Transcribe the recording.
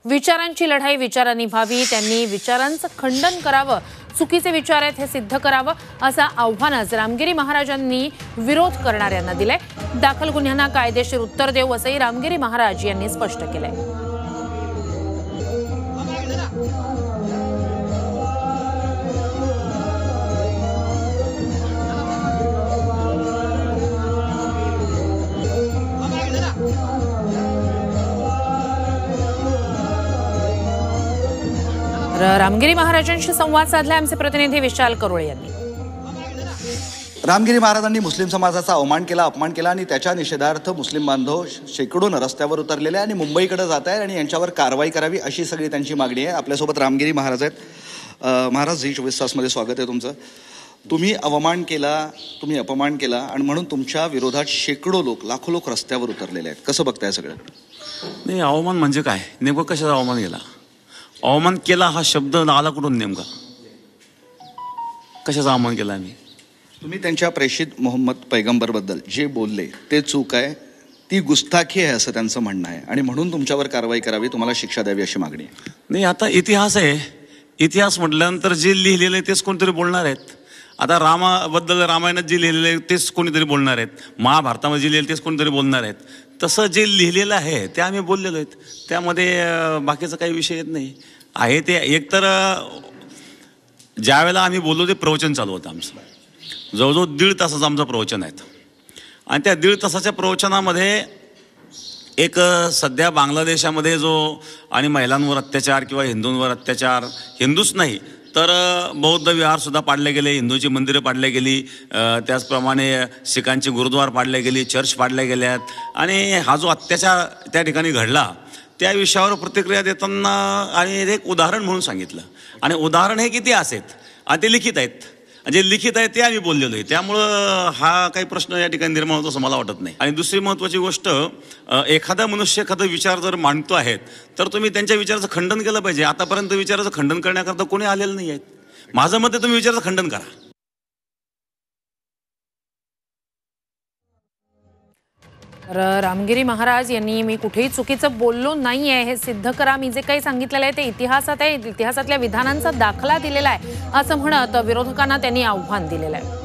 विचारांची लढाई विचारांनी व्हावी, त्यांनी विचारांचं खंडन करावं, चुकीचे विचार आहेत हे सिद्ध करावं असं आव्हानच रामगिरी महाराजांनी विरोध करणाऱ्यांना दिलंय। दाखल गुन्ह्यांना कायदेशीर उत्तर देऊ असंही रामगिरी महाराज यांनी स्पष्ट केलंय। रामगिरी महाराजांशी संवाद साधला आमचे प्रतिनिधी विशाल करोळे यांनी। रामगिरी महाराजांनी मुस्लिम समाजाचा अवमान केला, अपमान केला आणि त्याच्या निषेधार्थ मुस्लिम बांधव शेकडोन रस्त्यावर उतरलेले आणि मुंबईकडे जात आहेत आणि यांच्यावर कारवाई करावी अशी सगळी त्यांची मागणी आहे। आपल्यासोबत रामगिरी महाराज आहेत। महाराज, झी24 तासमध्ये स्वागत आहे तुमचं। तुम्ही अपमान केला आणि म्हणून तुमच्या विरोधात शेकडो लोक, लाखो लोक रस्त्यावर उतरलेले आहेत। कसं बघताय सगळं? नाही, अवमान म्हणजे काय? नेमकं कशाचा अवमान केला? अवमान केला हा शब्द आला कुठून? नेमका कशाचा अवमान केला आम्ही? तुम्ही त्यांच्या प्रेषित मोहम्मद पैगंबरबद्दल जे बोलले ते चूक आहे, ती गुस्ताखी आहे असं त्यांचं म्हणणं आहे आणि म्हणून तुमच्यावर कारवाई करावी, तुम्हाला शिक्षा द्यावी अशी मागणी आहे। नाही, आता इतिहास आहे, इतिहास म्हटल्यानंतर जे लिहिलेलं आहे तेच कोणतरी बोलणार आहेत। आता रामाबद्दल रामायणात जे लिहिलेलं आहे तेच कोणीतरी बोलणार आहेत, महाभारतामध्ये जे लिहिलेलं तेच कोणीतरी बोलणार आहेत। तसं जे लिहिलेलं आहे ते आम्ही बोललेलो आहेत, त्यामध्ये बाकीचा काही विषय येत नाही आहे। ते एकतर ज्या वेळेला आम्ही बोललो ते प्रवचन चालू होतं आमचं, जवळजवळ 1.5 तासाचं आमचं प्रवचन आहे आणि त्या 1.5 तासाच्या प्रवचनामध्ये एक सध्या बांगलादेशामध्ये जो आणि महिलांवर अत्याचार किंवा हिंदूंवर अत्याचार, हिंदूच नाही तर बौद्ध विहारसुद्धा पाडले गेले, हिंदूची मंदिरं पाडली गेली, त्याचप्रमाणे सिखांची गुरुद्वार पाडले गेली, चर्च पाडल्या गेल्यात आणि हा जो अत्याचार त्या ठिकाणी घडला त्या विषयावर प्रतिक्रिया देताना आणि एक उदाहरण म्हणून सांगितलं आणि उदाहरण हे किती आहेत आणि ते लिखित आहेत, जे लिखित आहे ते आम्ही बोललेलो आहे। त्यामुळं हा काही प्रश्न या ठिकाणी निर्माण होतो असं मला वाटत नाही। आणि दुसरी महत्त्वाची गोष्ट, एखादा मनुष्य एखादा विचार जर मांडतो आहेत तर तुम्ही त्यांच्या विचाराचं खंडन केलं पाहिजे। आतापर्यंत विचाराचं खंडन करण्याकरता कोणी आलेलं नाही आहेत। माझं मत आहे तुम्ही विचाराचं खंडन करा। रामगिरी महाराज यांनी मी कुठेही चुकीचं बोललो नाहीये हे सिद्ध करा, मी जे काही सांगितलेलं आहे ते इतिहासात आहे, इतिहासातल्या विधानांचा दाखला दिलेला आहे असं म्हणत विरोधकांना त्यांनी आव्हान दिलेलं आहे।